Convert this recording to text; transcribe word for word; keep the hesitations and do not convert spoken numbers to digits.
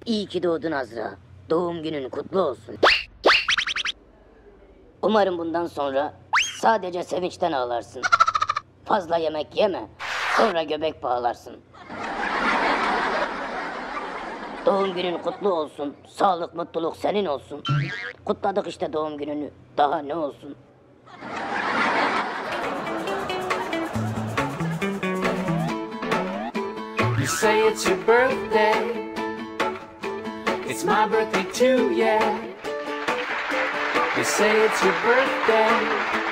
İyi ki doğdun Azra. Doğum günün kutlu olsun. Umarım bundan sonra sadece sevinçten ağlarsın. Fazla yemek yeme, sonra göbek bağlarsın. Doğum günün kutlu olsun, sağlık, mutluluk senin olsun. Kutladık işte doğum gününü, daha ne olsun. You say it's your birthday. It's my birthday too, yeah. You say it's your birthday.